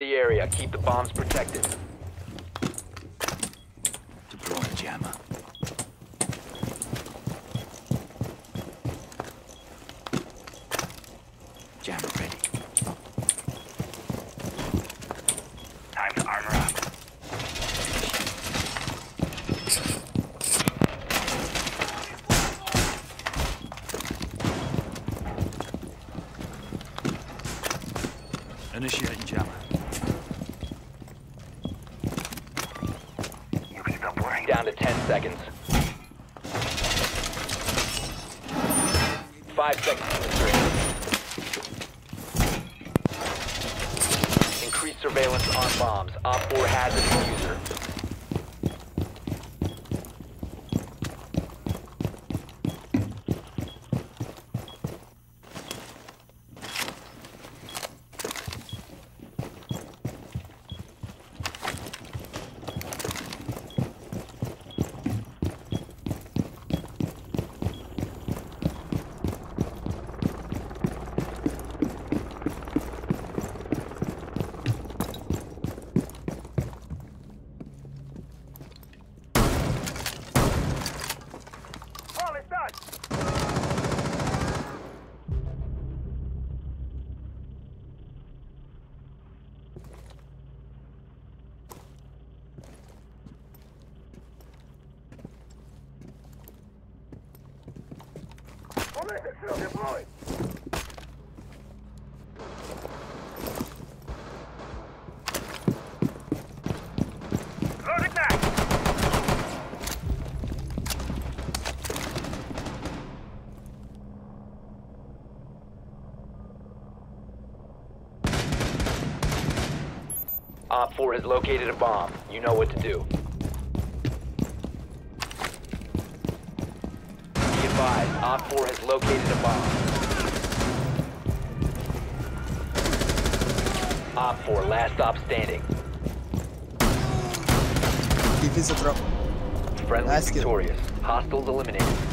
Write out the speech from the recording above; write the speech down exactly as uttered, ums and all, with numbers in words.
The area. Keep the bombs protected. Deploying jammer. Jammer ready. Time to armor up. Initiating jammer. You can stop worrying. Down to ten seconds. Five seconds to the string. Increased surveillance on bombs. Op four has a diffuser. Op four has located a bomb. You know what to do. Be advised, Op four has located a bomb. Op four, last stop standing. Defensive drop. Friendly Nice kill. victorious. Hostiles eliminated.